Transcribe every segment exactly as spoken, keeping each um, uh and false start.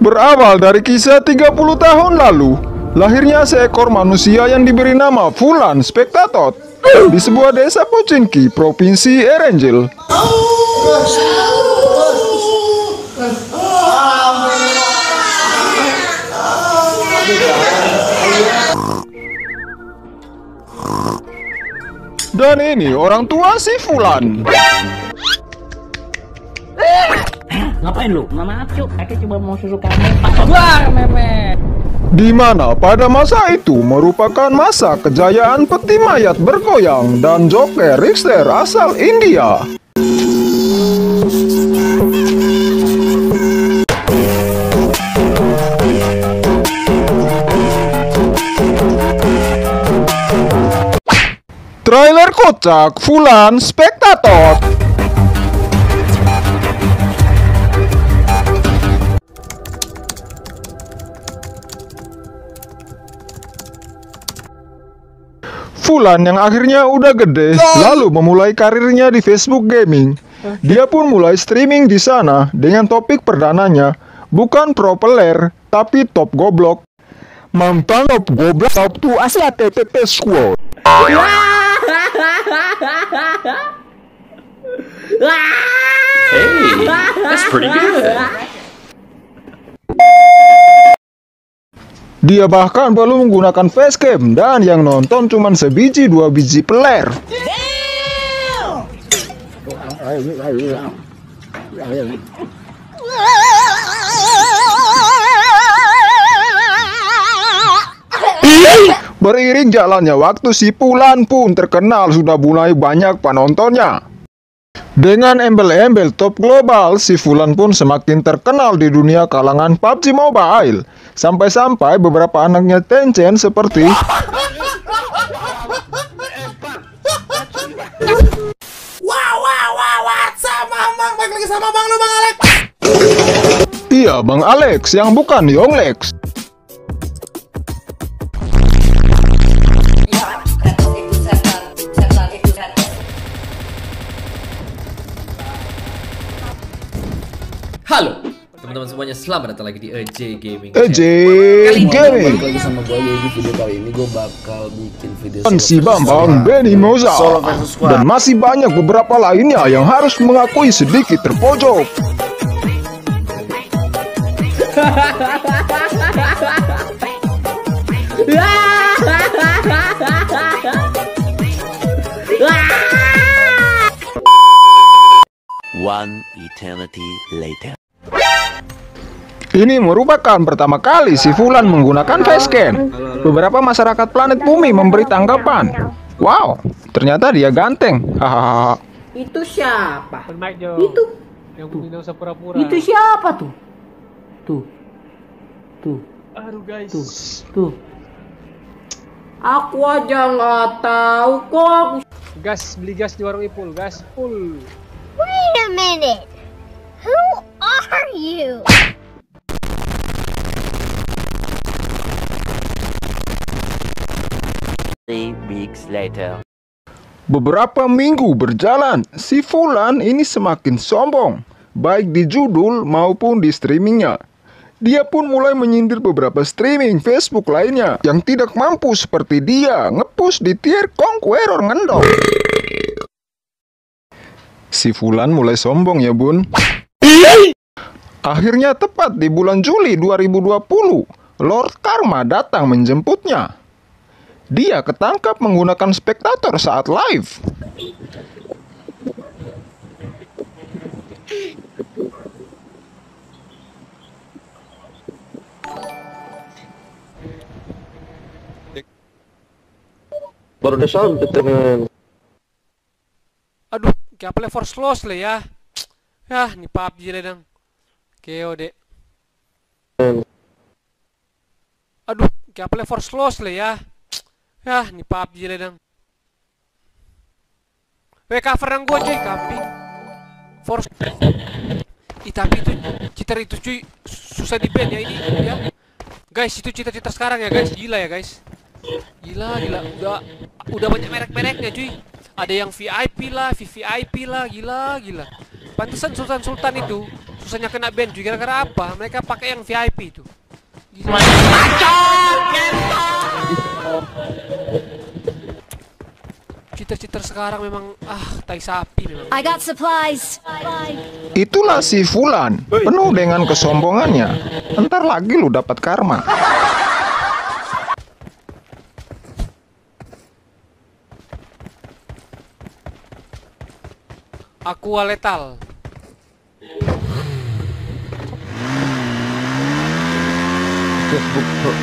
Berawal dari kisah tiga puluh tahun lalu, lahirnya seekor manusia yang diberi nama Fulan Spectator di sebuah desa Pochinki, Provinsi Erenjil. Dan ini orang tua si Fulan. Ngapain lu? Nggak maaf cuk, aku coba mau susu kamu. Keluar meme. Di mana pada masa itu merupakan masa kejayaan peti mayat bergoyang dan joker Richter asal India. Trailer kocak Fulan Spectator. Fulan yang akhirnya udah gede, lalu memulai karirnya di Facebook Gaming. Dia pun mulai streaming di sana dengan topik perdananya bukan pro player, tapi top goblok. Mantan top goblok top tuh asli T T P squad. Hey, that's pretty good. Dia bahkan belum menggunakan facecam dan yang nonton cuma sebiji dua biji player. Beriring jalannya waktu, si Fulan pun terkenal sudah mulai banyak penontonnya. Dengan embel-embel top global, si Fulan pun semakin terkenal di dunia kalangan P U B G Mobile. Sampai-sampai beberapa anaknya Tencent seperti Wow, wow, wow, what's up, Bang? Balik lagi sama Bang lu, Bang Alex. Iya, Bang Alex yang bukan Yonglex. Halo teman-teman semuanya, selamat datang lagi di E J Gaming. E J Gaming. Balik lagi sama gue. Di video kali ini gue bakal bikin video Dan si Bambang Benny Moza. Dan masih banyak beberapa lainnya yang harus mengakui sedikit terpojok. One eternity later. Ini merupakan pertama kali si Fulan menggunakan facecam. Beberapa masyarakat planet bumi memberi tanggapan. Wow, ternyata dia ganteng. Hahaha. Itu siapa? Itu yang minum pura-pura. Itu siapa tuh? Tuh. Tuh. Aduh guys. Tuh. Tuh. Aku aja nggak tahu kok. Gas, beli gas di warung Ipul, gas full. Wait a minute. Who are you? Three weeks later. Beberapa minggu berjalan, si Fulan ini semakin sombong, baik di judul maupun di streamingnya. Dia pun mulai menyindir beberapa streaming Facebook lainnya yang tidak mampu seperti dia ngepush di tier Conqueror ngendong. Si Fulan mulai sombong ya bun. Akhirnya tepat di bulan Juli dua ribu dua puluh, Lord Karma datang menjemputnya. Dia ketangkap menggunakan spektator saat live. Baru udah sampai teman. Aduh, kayak force loss lah ya. Yah, nih P U B G lah dong. Keo dek. Aduh, kayak force loss lah ya. Yah, nih P U B G lah dong. Weh, cover yang gue cuy, kambing. Force. Ih, tapi itu cheater itu cuy susah di ban ya ini ya. Guys, itu cheater-cheater sekarang ya guys, gila ya guys. Gila, gila, udah udah banyak merek-mereknya cuy. Ada yang V I P lah, V V I P lah, gila, gila. Pantesan Sultan-Sultan itu susahnya kena ban cuy. Gara-gara apa? Mereka pakai yang V I P itu. Cheater-cheater sekarang memang ah tai sapi memang. I got supplies. Itulah si Fulan, penuh dengan kesombongannya. Entar lagi lu dapat karma. Aqua letal. Facebook bro.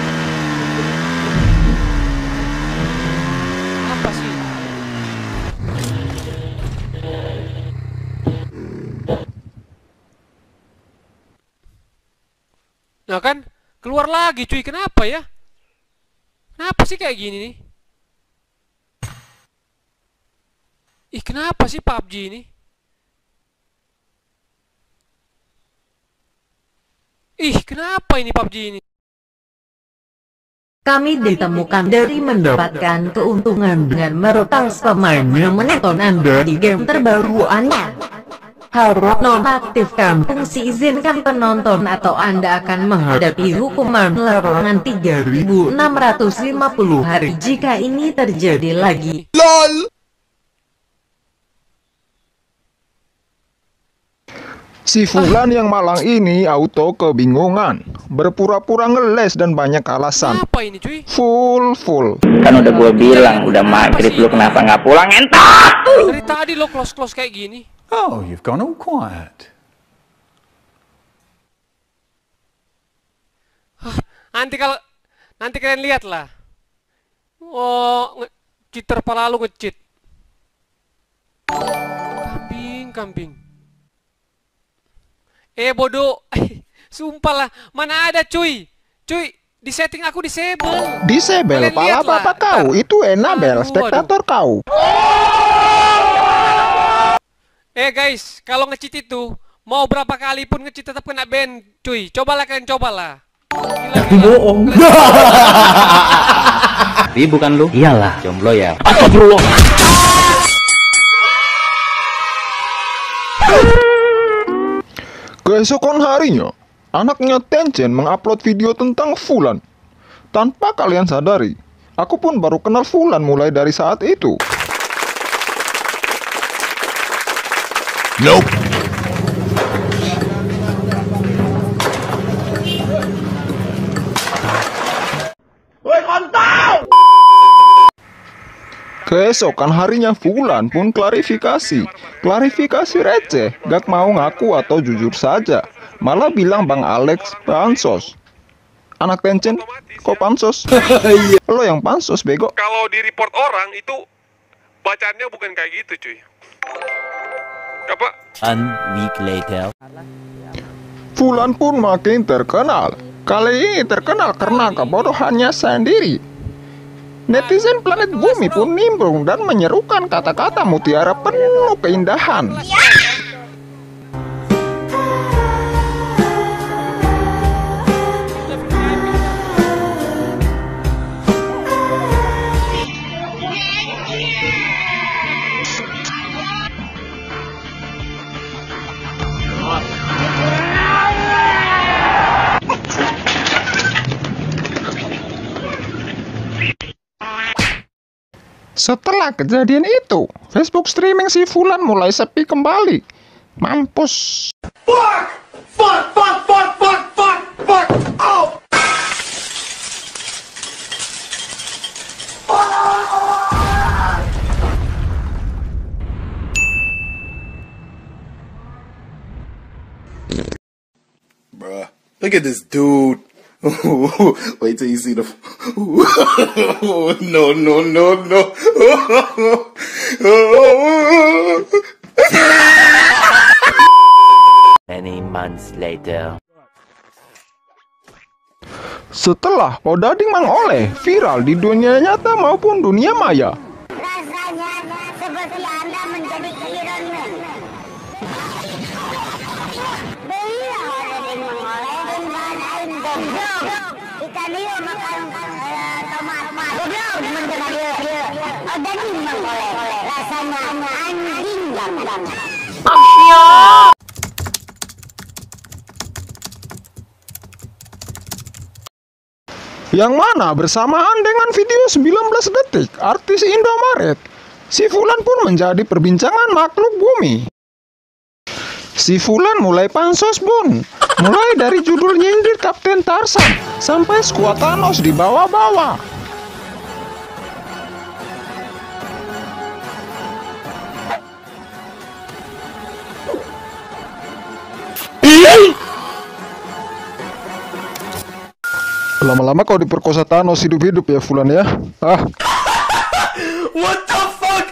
Apa sih? Nah kan, keluar lagi cuy. Kenapa ya? Kenapa sih kayak gini nih? Ih, kenapa sih P U B G ini? Ih, kenapa ini P U B G ini? Kami ditemukan dari mendapatkan keuntungan dengan meretas pemain yang menonton Anda di game terbaru Anda. Harus nonaktifkan fungsi izinkan penonton atau Anda akan menghadapi hukuman larangan tiga ribu enam ratus lima puluh hari jika ini terjadi lagi. LOL. Si Fulan yang malang ini auto kebingungan, berpura-pura ngeles dan banyak alasan. Apa ini cuy? Full full. Kan udah gue bilang, udah maghrib lu kenapa nggak pulang entar? Dari tadi lo close-close kayak gini. Oh, you've gone all quiet. Hah, nanti kalau nanti kalian lihat lah. Oh, cheater pala lu nge-cheat. Kambing, kambing. Eh bodoh, sumpah lah, mana ada cuy, cuy, di setting aku disable. Disable, pala apa kau? Itu Enabel, spektator kau. Eh guys, kalau nge-cheat itu, mau berapa kali pun nge-cheat tetap kena ban, cuy. Cobalah kalian, cobalah. Tapi bohong. Tapi bukan lu? Iyalah, jomblo ya. Astagfirullah. Keesokan harinya, anaknya Tencent mengupload video tentang Fulan. Tanpa kalian sadari, aku pun baru kenal Fulan mulai dari saat itu. Nope. Woi kontol! Keesokan harinya Fulan pun klarifikasi. Klarifikasi receh, gak mau ngaku atau jujur saja. Malah bilang Bang Alex pansos. Anak Tencent, kok pansos? Lo yang pansos, bego. Kalau di report orang itu bacaannya bukan kayak gitu, cuy. Apa? One week later. Fulan pun makin terkenal. Kali ini terkenal karena kebodohannya sendiri. Netizen planet bumi pun nimbrung dan menyerukan kata-kata mutiara penuh keindahan. Setelah kejadian itu, Facebook streaming si Fulan mulai sepi kembali. Mampus. Fuck! Fuck! Fuck! Fuck! Fuck! Fuck! Fuck! Oh! Bruh, look at this dude. Wait till you see the. No, no, no, no. Many months later. Setelah Odading Mang Oleh viral di dunia nyata maupun dunia maya. Rasanya seperti Anda menjadi Iron Man. Beliau Odading Mang Oleh dan bahan bom. Ikan dia makan tomat. Beliau menjadi dia. Odading Mang Oleh. Rasanya anjing banget. Yang mana bersamaan dengan video sembilan belas detik artis Indomaret, si Fulan pun menjadi perbincangan makhluk bumi. Si Fulan mulai pansos bun, mulai dari judul nyindir Kapten Tarsan sampai skuad Thanos di bawah-bawah. Lama-lama kau diperkosa Thanos hidup-hidup ya Fulan ya. Ah. What the fuck?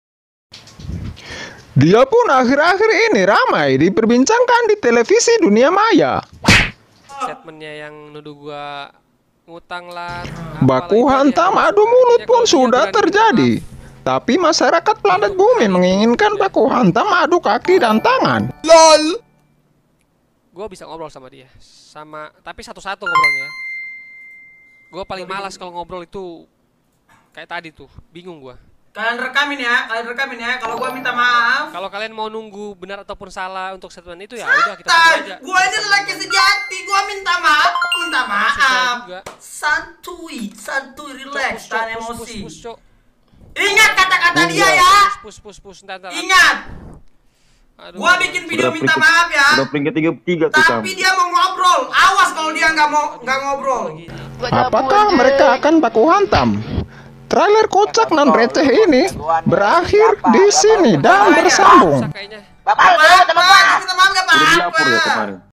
Dia pun akhir-akhir ini ramai diperbincangkan di televisi dunia maya. Statementnya yang nuduh gua ngutang lah. Baku hantam adu mulut pun sudah terjadi. Tapi masyarakat planet bumi menginginkan baku hantam adu kaki dan tangan. LOL. Gua bisa ngobrol sama dia, sama tapi satu-satu ngobrolnya. Gue paling malas kalau ngobrol itu kayak tadi tuh, bingung gue. Kalian rekamin ya, kalian rekamin ya. Kalau gue minta maaf. Kalau kalian mau nunggu benar ataupun salah untuk statement itu ya udah kita tunggu aja. Gue ini lelaki sejati, gue minta maaf, minta maaf. Santuy, santuy, relax, tahan emosi. Ingat kata-kata dia ya. Pus pus pus ntar ntar. Ingat. Gua bikin video minta maaf ya. Udah peringkat tiga puluh tiga tuh. Tapi dia mau ngobrol. Awas kalau dia nggak mau nggak ngobrol. Apakah mereka akan baku hantam? Trailer kocak nan receh ini berakhir di sini dan bersambung. Bapak, bapak, minta maaf nggak Udah di upload ya kemarin.